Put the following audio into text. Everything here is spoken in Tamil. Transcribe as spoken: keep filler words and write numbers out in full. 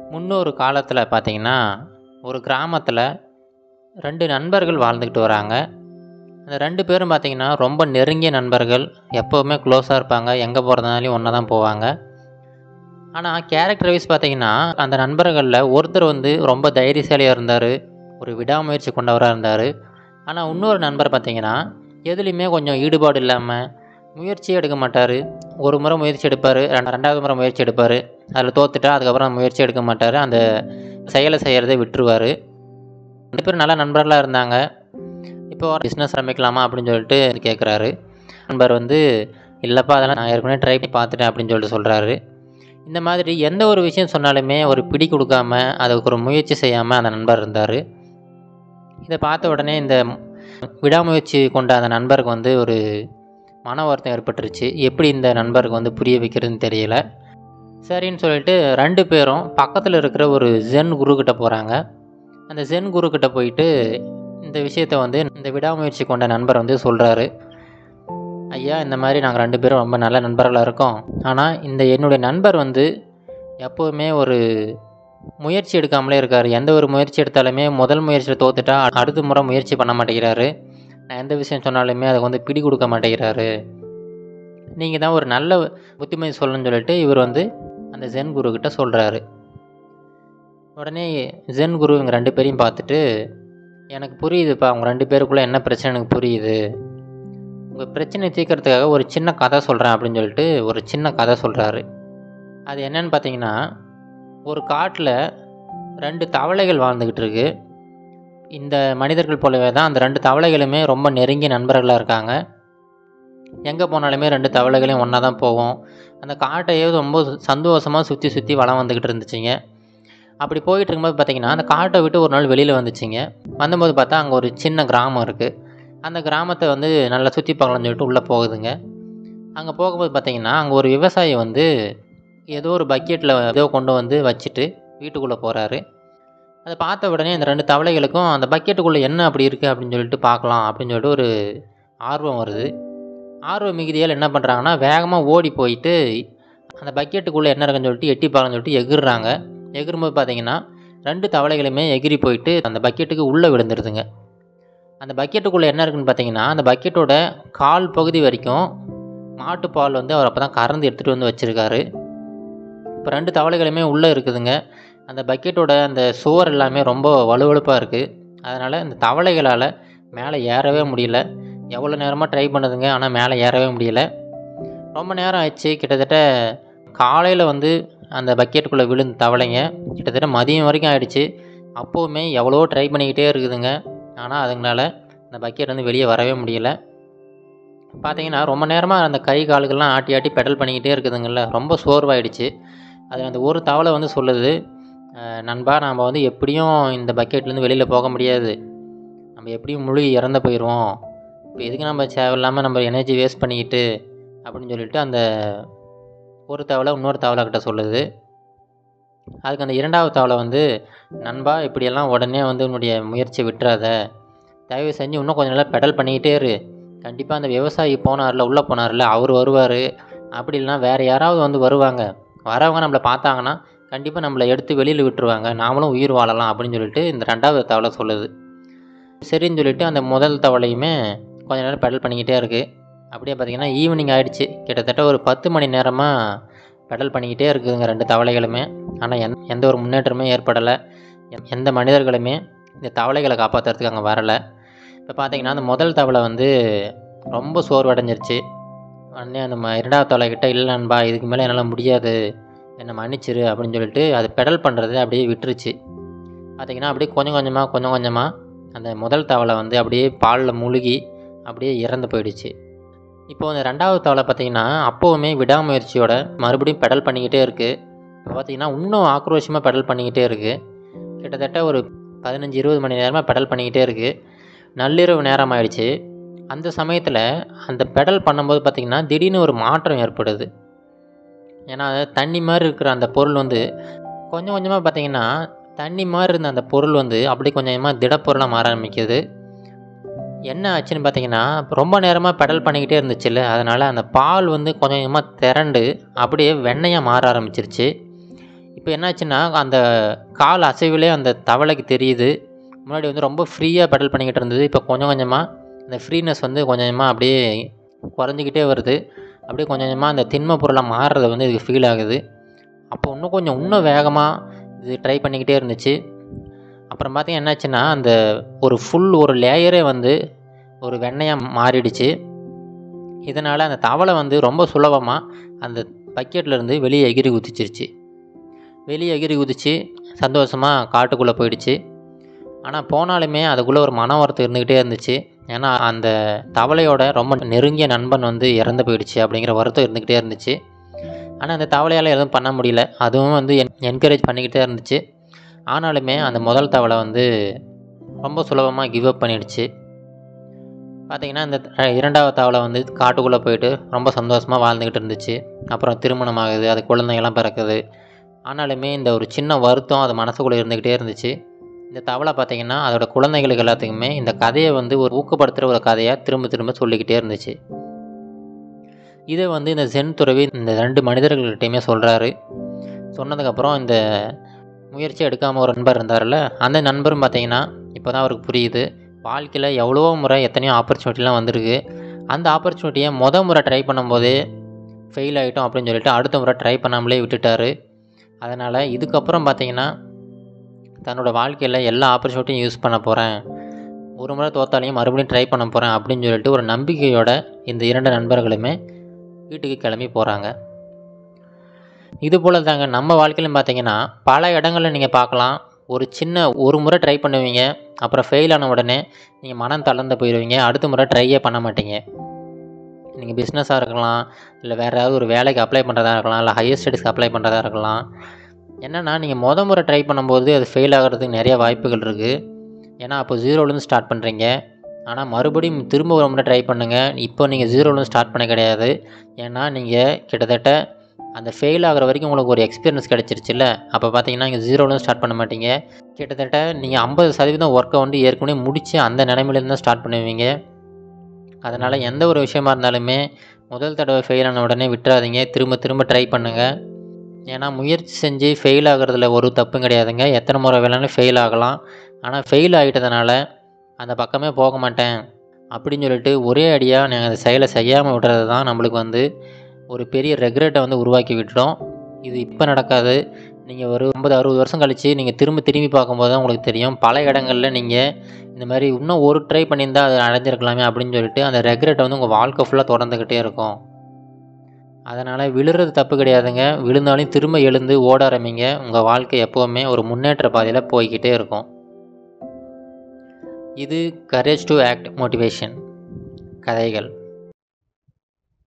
முன்னொரு காலத்தில் பார்த்தீங்கன்னா, ஒரு கிராமத்தில் ரெண்டு நண்பர்கள் வாழ்ந்துக்கிட்டு வராங்க. அந்த ரெண்டு பேரும் பார்த்தீங்கன்னா, ரொம்ப நெருங்கிய நண்பர்கள். எப்போவுமே க்ளோஸாக இருப்பாங்க. எங்கே போகிறதுனாலும் ஒன்றா தான் போவாங்க. ஆனா, கேரக்டர் வைஸ் பார்த்தீங்கன்னா, அந்த நண்பர்களில் ஒருத்தர் வந்து ரொம்ப தைரியசாலியா இருந்தாரு. ஒரு விடாமுயற்சி கொண்டவரா இருந்தாரு. ஆனா, இன்னொரு நண்பர் பார்த்தீங்கன்னா, எதுலேயுமே கொஞ்சம் ஈடுபாடு இல்லாம, முயற்சியே எடுக்க மாட்டாரு. ஒரு முறை முயற்சி எடுப்பாரு. ரெண் ரெண்டாவது முறை முயற்சி எடுப்பாரு. அதில் தோத்துட்டா, அதுக்கப்புறம் முயற்சி எடுக்க மாட்டாரு. அந்த செயலை செய்யறதை விட்டுருவாரு. ரெண்டு பேரும் நல்ல நண்பர்களா இருந்தாங்க. இப்போ பிஸ்னஸ் ஆரம்பிக்கலாமா அப்படின்னு சொல்லிட்டு கேட்குறாரு. நண்பர் வந்து, இல்லைப்பா அதெல்லாம் நான் ஏற்கனவே ட்ரை பண்ணி பார்த்துட்டேன் அப்படின்னு சொல்லிட்டு சொல்கிறாரு. இந்த மாதிரி எந்த ஒரு விஷயம் சொன்னாலுமே ஒரு பிடி கொடுக்காம, அதுக்கு ஒரு முயற்சி செய்யாமல் அந்த நண்பர் இருந்தார். இதை பார்த்த உடனே இந்த விடாமுயற்சி கொண்ட அந்த நண்பருக்கு வந்து ஒரு மன வருத்தம் ஏற்பட்டுருச்சு. எப்படி இந்த நண்பருக்கு வந்து புரிய வைக்கிறதுன்னு தெரியல. சரின்னு சொல்லிட்டு ரெண்டு பேரும் பக்கத்தில் இருக்கிற ஒரு ஜென் குருக்கிட்ட போகிறாங்க. அந்த ஜென் குருக்கிட்ட போயிட்டு இந்த விஷயத்த வந்து இந்த விடாமுயற்சி கொண்ட நண்பர் வந்து சொல்கிறாரு. ஐயா, இந்த மாதிரி நாங்கள் ரெண்டு பேரும் ரொம்ப நல்ல நண்பர்களாக இருக்கோம். ஆனால் இந்த என்னுடைய நண்பர் வந்து எப்போவுமே ஒரு முயற்சி எடுக்காமலே இருக்கார். எந்த ஒரு முயற்சி எடுத்தாலுமே முதல் முயற்சியில் தோத்துட்டா அடுத்த முறை முயற்சி பண்ண மாட்டேங்கிறாரு. நான் எந்த விஷயம் சொன்னாலுமே அதை வந்து பிடி கொடுக்க மாட்டேங்கிறாரு. நீங்கள் தான் ஒரு நல்ல புத்திமதி சொல்லணும்னு சொல்லிட்டு இவர் வந்து அந்த ஜென் குருக்கிட்ட சொல்கிறாரு. உடனே ஜென் குரு இவங்க ரெண்டு பேரையும் பார்த்துட்டு, எனக்கு புரியுதுப்பா, அவங்க ரெண்டு பேருக்குள்ளே என்ன பிரச்சனை எனக்கு புரியுது. உங்கள் பிரச்சனையை தீர்க்கறதுக்காக ஒரு சின்ன கதை சொல்கிறேன் அப்படின்னு சொல்லிட்டு ஒரு சின்ன கதை சொல்கிறாரு. அது என்னன்னு பார்த்தீங்கன்னா, ஒரு காட்டில் ரெண்டு தவளைகள் வாழ்ந்துக்கிட்டு இருக்கு. இந்த மனிதர்கள் போலவே தான் அந்த ரெண்டு தவளைகளுமே ரொம்ப நெருங்கிய நண்பர்களாக இருக்காங்க. எங்கே போனாலுமே ரெண்டு தவளைகளையும் ஒன்றா தான் போகும். அந்த காட்டையே ரொம்ப சந்தோஷமாக சுற்றி சுற்றி வளம் வந்துக்கிட்டு இருந்துச்சுங்க. அப்படி போயிட்டு இருக்கும்போது பார்த்தீங்கன்னா, அந்த காட்டை விட்டு ஒரு நாள் வெளியில் வந்துச்சுங்க. வந்தபோது பார்த்தா அங்கே ஒரு சின்ன கிராமம் இருக்குது. அந்த கிராமத்தை வந்து நல்லா சுற்றி பார்க்கலாம்னு சொல்லிட்டு உள்ளே போகுதுங்க. அங்கே போகும்போது பார்த்தீங்கன்னா, அங்கே ஒரு விவசாயி வந்து ஏதோ ஒரு பக்கெட்டில் ஏதோ கொண்டு வந்து வச்சுட்டு வீட்டுக்குள்ளே போகிறாரு. அதை பார்த்த உடனே இந்த ரெண்டு தவளைகளுக்கும் அந்த பக்கெட்டுக்குள்ளே என்ன அப்படி இருக்குது அப்படின்னு சொல்லிட்டு பார்க்கலாம் அப்படின்னு சொல்லிட்டு ஒரு ஆர்வம் வருது. ஆர்வம் மிகுதியால் என்ன பண்ணுறாங்கன்னா, வேகமாக ஓடி போயிட்டு அந்த பக்கெட்டுக்குள்ளே என்ன இருக்குன்னு சொல்லிட்டு எட்டி பார்க்கலாம்னு சொல்லிட்டு எகிர்றாங்க. எகிரும்போது பார்த்தீங்கன்னா, ரெண்டு தவளைகளுமே எகிரி போயிட்டு அந்த பக்கெட்டுக்கு உள்ளே விழுந்துருதுங்க. அந்த பக்கெட்டுக்குள்ளே என்ன இருக்குன்னு பார்த்தீங்கன்னா, அந்த பக்கெட்டோட கால் பகுதி வரைக்கும் மாட்டுப்பால் வந்து அவர் அப்போ தான் கறந்து எடுத்துகிட்டு வந்து வச்சுருக்காரு. இப்போ ரெண்டு தவளைகளுமே உள்ளே இருக்குதுங்க. அந்த பக்கெட்டோட அந்த சுவர் எல்லாமே ரொம்ப வலுவழுப்பாக இருக்குது. அதனால் இந்த தவளைகளால் மேலே ஏறவே முடியல. எவ்வளோ நேரமாக ட்ரை பண்ணுதுங்க, ஆனால் மேலே ஏறவே முடியல. ரொம்ப நேரம் ஆயிடுச்சு. கிட்டத்தட்ட காலையில் வந்து அந்த பக்கெட்டுக்குள்ளே விழுந்த தவளைங்க கிட்டத்தட்ட மதியம் வரைக்கும் ஆகிடுச்சு. அப்போவுமே எவ்வளோ ட்ரை பண்ணிக்கிட்டே இருக்குதுங்க. ஆனால் அதுங்களால் அந்த பக்கெட் வந்து வெளியே வரவே முடியல. பார்த்தீங்கன்னா, ரொம்ப நேரமாக அந்த கை கால்கள்லாம் ஆட்டி ஆட்டி பெடல் பண்ணிக்கிட்டே இருக்குதுங்கள்ல, ரொம்ப சோர்வாயிடுச்சு. அது அந்த ஒரு தவளை வந்து சொல்லுது, நண்பா, நாம் வந்து எப்படியும் இந்த பக்கெட்லேருந்து வெளியில் போக முடியாது. நம்ம எப்படியும் முழுகி இறந்து போயிடுவோம். இப்போ எதுக்கு நம்ம தேவையில்லாமல் நம்ம எனர்ஜி வேஸ்ட் பண்ணிக்கிட்டு அப்படின்னு சொல்லிட்டு அந்த ஒரு தவளை இன்னொரு தவளைக்கிட்ட சொல்லுது. அதுக்கு அந்த இரண்டாவது தவளை வந்து, நண்பா, இப்படியெல்லாம் உடனே வந்து உன்னுடைய முயற்சியை விட்டுறாத. தயவு செஞ்சு இன்னும் கொஞ்சம் நாள் பெடல் பண்ணிக்கிட்டே இரு. கண்டிப்பாக அந்த விவசாயி போனார்ல, உள்ளே போனார்ல, அவர் வருவார். அப்படி இல்லைனா வேறு யாராவது வந்து வருவாங்க. வரவங்க நம்மளை பார்த்தாங்கன்னா கண்டிப்பாக நம்மளை எடுத்து வெளியில் விட்டுருவாங்க. நாமளும் உயிர் வாழலாம் அப்படின்னு சொல்லிட்டு இந்த ரெண்டாவது தவளை சொல்லுது. சரின்னு சொல்லிட்டு அந்த முதல் தவளையுமே கொஞ்ச நேரம் பெடல் பண்ணிக்கிட்டே இருக்குது. அப்படியே பார்த்திங்கன்னா ஈவினிங் ஆகிடுச்சு. கிட்டத்தட்ட ஒரு பத்து மணி நேரமாக பெடல் பண்ணிக்கிட்டே இருக்குதுங்க ரெண்டு தவளைகளுமே. ஆனால் எந் எந்த ஒரு முன்னேற்றமே ஏற்படலை. எந்த மனிதர்களுமே இந்த தவளைகளை காப்பாற்றுறதுக்கு அங்கே வரலை. இப்போ பார்த்திங்கன்னா அந்த முதல் தவளை வந்து ரொம்ப சோர்வடைஞ்சிருச்சு. உடனே அந்த ம இரண்டாவது தவளைக்கிட்ட, இல்லை நண்பா, இதுக்கு மேலே என்னால் முடியாது, என்னை மன்னிச்சிரு அப்படின்னு சொல்லிட்டு அது பெடல் பண்ணுறது அப்படியே விட்டுருச்சு. பார்த்திங்கன்னா அப்படியே கொஞ்சம் கொஞ்சமாக கொஞ்சம் கொஞ்சமாக அந்த முதல் தவளை வந்து அப்படியே பாலில் முழுகி அப்படியே இறந்து போயிடுச்சு. இப்போது அந்த ரெண்டாவது தவளை பார்த்திங்கன்னா அப்போவுமே விடாமுயற்சியோட மறுபடியும் பெடல் பண்ணிக்கிட்டே இருக்குது. இப்போ பார்த்திங்கன்னா இன்னும் ஆக்ரோஷமாக பெடல் பண்ணிக்கிட்டே இருக்குது. கிட்டத்தட்ட ஒரு பதினஞ்சு இருபது மணி நேரமாக பெடல் பண்ணிக்கிட்டே இருக்குது. நள்ளிரவு நேரம் ஆயிடுச்சு. அந்த சமயத்தில் அந்த பெடல் பண்ணும்போது பார்த்திங்கன்னா திடீர்னு ஒரு மாற்றம் ஏற்படுது. ஏன்னா தண்ணி மாதிரி இருக்கிற அந்த பொருள் வந்து கொஞ்சம் கொஞ்சமாக பார்த்திங்கன்னா தண்ணி மாதிரி இருந்த அந்த பொருள் வந்து அப்படி கொஞ்சம் கொஞ்சமாக திடப்பொருளாக மாற ஆரம்பிக்குது. என்ன ஆச்சுன்னு பார்த்தீங்கன்னா, ரொம்ப நேரமாக பெடல் பண்ணிக்கிட்டே இருந்துச்சுல்ல, அதனால் அந்த பால் வந்து கொஞ்சம் கொஞ்சமாக திரண்டு அப்படியே வெண்ணெயாக மாற ஆரம்பிச்சிருச்சு. இப்போ என்னாச்சுன்னா, அந்த கால் அசைவிலே அந்த தவளைக்கு தெரியுது. முன்னாடி வந்து ரொம்ப ஃப்ரீயா பெடல் பண்ணிக்கிட்டு இருந்தது. இப்போ கொஞ்சம் கொஞ்சமா அந்த ஃப்ரீனஸ் வந்து கொஞ்சம் கொஞ்சமா அப்படியே குறைஞ்சிக்கிட்டே வருது. அப்படியே கொஞ்சம் கொஞ்சமா அந்த திண்ம பொருளா மாறுறது வந்து இதுக்கு ஃபீல் ஆகுது. அப்போ இன்னும் கொஞ்சம் இன்னும் வேகமா இது ட்ரை பண்ணிக்கிட்டே இருந்துச்சு. அப்புறம் பார்த்தீங்கன்னா என்னாச்சுன்னா, அந்த ஒரு ஃபுல் ஒரு லேயரே வந்து ஒரு வெண்ணெயா மாறிடுச்சு. இதனால அந்த தவளை வந்து ரொம்ப சுலபமா அந்த பக்கெட்லேருந்து வெளியே எகிறி குதிச்சிருச்சு. வெளியே எகிறி குதிச்சு சந்தோஷமா காட்டுக்குள்ளே போயிடுச்சு. ஆனா போனாலுமே அதுக்குள்ள ஒரு மன வருத்தம் இருந்துகிட்டே இருந்துச்சு. ஏன்னா, அந்த தவளையோட ரொம்ப நெருங்கிய நண்பன் வந்து இறந்து போயிடுச்சு அப்படிங்கிற வருத்தம் இருந்துகிட்டே இருந்துச்சு. ஆனா, அந்த தவளையால எதுவும் பண்ண முடியல. அதுவும் வந்து என் என்கரேஜ் பண்ணிக்கிட்டே இருந்துச்சு. ஆனாலுமே அந்த முதல் தவளை வந்து ரொம்ப சுலபமா கிவ் அப் பண்ணிடுச்சு. பார்த்தீங்கன்னா, இந்த அ இரண்டாவது தவளை வந்து காட்டுக்குள்ள போயிட்டு ரொம்ப சந்தோஷமா வாழ்ந்துகிட்டு இருந்துச்சு. அப்புறம் திருமணம் ஆகுது. அது குழந்தைங்கலாம் பிறக்குது. ஆனாலுமே இந்த ஒரு சின்ன வருத்தம் அது மனசுக்குள்ள இருந்துகிட்டே இருந்துச்சு. இந்த தவளை பார்த்தீங்கன்னா, அதோட குழந்தைகளுக்கு எல்லாத்துக்குமே இந்த கதைய வந்து ஒரு ஊக்கப்படுத்துற ஒரு கதையா திரும்ப திரும்ப சொல்லிக்கிட்டே இருந்துச்சு. இத வந்து இந்த ஜென் துறவி இந்த ரெண்டு மனிதர்கள்கிட்டயுமே சொல்றாரு. சொன்னதுக்கப்புறம் இந்த முயற்சி எடுக்காம ஒரு நண்பர் இருந்தார்ல, அந்த நண்பரும் பார்த்தீங்கன்னா, இப்ப தான் அவருக்கு புரியுது. வாழ்க்கையில எவ்வளவோ முறை எத்தனையோ ஆப்பர்ச்சுனிட்டிலாம் வந்திருக்கு. அந்த ஆப்பர்ச்சுனிட்டிய மொத முறை ட்ரை பண்ணும்போதே ஃபெயில் ஆயிட்டோம் அப்படின்னு சொல்லிட்டு அடுத்த முறை ட்ரை பண்ணாமலே விட்டுட்டாரு. அதனால இதுக்கப்புறம் பார்த்தீங்கன்னா, தன்னோட வாழ்க்கையில எல்லா ஆப்பர்ச்சுனிட்டியும் யூஸ் பண்ண போறேன். ஒரு முறை தோத்தாலையும் மறுபடியும் ட்ரை பண்ண போறேன் அப்படின்னு சொல்லிட்டு ஒரு நம்பிக்கையோட இந்த இரண்டு நண்பர்களுமே வீட்டுக்கு கிளம்பி போறாங்க. இதுபோல தாங்க நம்ம வாழ்க்கையிலும் பார்த்தீங்கன்னா, பல இடங்கள்ல நீங்க பார்க்கலாம். ஒரு சின்ன ஒரு முறை ட்ரை பண்ணுவீங்க. அப்புறம் ஃபெயில் ஆன உடனே நீங்க மனம் தளர்ந்து போயிருவீங்க. அடுத்த முறை ட்ரையே பண்ண மாட்டீங்க. நீங்க பிஸ்னஸா இருக்கலாம், இல்ல வேற ஏதாவது ஒரு வேலைக்கு அப்ளை பண்றதா இருக்கலாம், இல்ல ஹையர் ஸ்டடீஸ்க்கு அப்ளை பண்றதா இருக்கலாம். என்னன்னா, நீங்க மொத முறை ட்ரை பண்ணும்போது அது ஃபெயில் ஆகுறதுக்கு நெறைய வாய்ப்புகள் இருக்கு. ஏன்னா, அப்போ ஜீரோலேருந்து ஸ்டார்ட் பண்றீங்க. ஆனா, மறுபடியும் திரும்ப ஒரு முறை ட்ரை பண்ணுங்க. இப்போ நீங்க ஜீரோலேருந்து ஸ்டார்ட் பண்ண கிடையாது. ஏன்னா, நீங்க கிட்டத்தட்ட அந்த ஃபெயில் ஆகுற வரைக்கும் உங்களுக்கு ஒரு எக்ஸ்பீரியன்ஸ் கிடைச்சிருச்சுல்ல. அப்போ பார்த்தீங்கன்னா, நீங்க ஜீரோலேருந்து ஸ்டார்ட் பண்ண மாட்டீங்க. கிட்டத்தட்ட நீங்க ஐம்பது சதவீதம் ஒர்க்க வந்து ஏற்கனவே முடிச்சு அந்த நிலைமையிலேருந்து தான் ஸ்டார்ட் பண்ணுவீங்க. அதனால எந்த ஒரு விஷயமா இருந்தாலுமே முதல் தடவை ஃபெயில் ஆன உடனே விட்டுறாதீங்க. திரும்ப திரும்ப ட்ரை பண்ணுங்க. ஏன்னா, முயற்சி செஞ்சு ஃபெயில் ஆகுறதுல ஒரு தப்பும் கிடையாதுங்க. எத்தனை முறை வேணாலும் ஃபெயில் ஆகலாம். ஆனா, ஃபெயில் ஆயிட்டதுனால அந்த பக்கமே போக மாட்டேன் அப்படின்னு சொல்லிட்டு ஒரே அடியா நீங்க அந்த செயலை செய்யாம விடுறது தான் நம்மளுக்கு வந்து ஒரு பெரிய ரெக்ரெட்டை வந்து உருவாக்கி விட்டுடும். இது இப்போ நடக்காது. நீங்க ஒரு ஐம்பது, அறுபது வருஷம் கழிச்சு நீங்க திரும்ப திரும்பி பார்க்கும்போது தான் உங்களுக்கு தெரியும். பல இடங்கள்ல நீங்க இந்த மாரி இன்னும் ஒரு ட்ரை பண்ணியிருந்தா அத அடைஞ்சிருக்கலாமே அப்படின்னு சொல்லிட்டு அந்த ரெக்ரெட் வந்து உங்க வாழ்க்கை ஃபுல்லா தொடர்ந்துகிட்டே இருக்கும். அதனால விழுறது தப்பு கிடையாதுங்க. விழுந்தாலும் திரும்ப எழுந்து ஓட ஆரம்பிங்க. உங்க வாழ்க்கை எப்பவுமே ஒரு முன்னேற்ற பாதையில போய்க்கிட்டே இருக்கும். இது கரேஜ் டூ ஆக்ட் மோட்டிவேஷன் கதைகள்.